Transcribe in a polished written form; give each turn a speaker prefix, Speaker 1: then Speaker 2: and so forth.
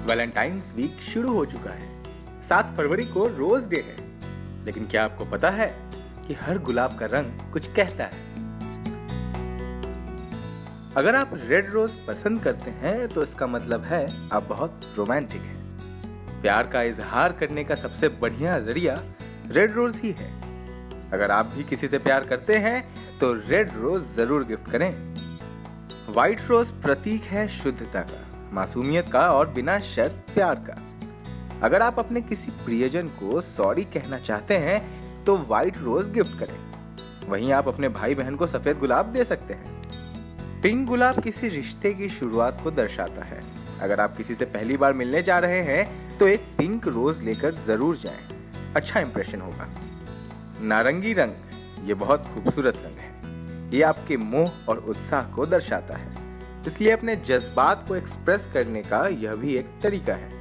Speaker 1: Valentine's week शुरू हो चुका है। 7 फरवरी को रोज डे है। लेकिन क्या आपको पता है कि हर गुलाब का रंग कुछ कहता है? अगर आप रेड रोज पसंद करते हैं तो इसका मतलब है आप बहुत रोमांटिक हैं। प्यार का इजहार करने का सबसे बढ़िया जरिया रेड रोज ही है। अगर आप भी किसी से प्यार करते हैं तो रेड रोज जरूर गिफ्ट करें। व्हाइट रोज प्रतीक है शुद्धता का, मासूमियत का और बिना शर्त प्यार का। अगर आप अपने किसी प्रियजन को सॉरी कहना चाहते हैं तो व्हाइट रोज गिफ्ट करें। वहीं आप अपने भाई बहन को सफेद गुलाब दे सकते हैं। पिंक गुलाब किसी रिश्ते की शुरुआत को दर्शाता है। अगर आप किसी से पहली बार मिलने जा रहे हैं तो एक पिंक रोज लेकर जरूर जाएं। अच्छा इंप्रेशन होगा। नारंगी रंग ये बहुत खूबसूरत रंग है। ये आपके मोह और उत्साह को दर्शाता है, इसलिए अपने जज्बात को एक्सप्रेस करने का यह भी एक तरीका है।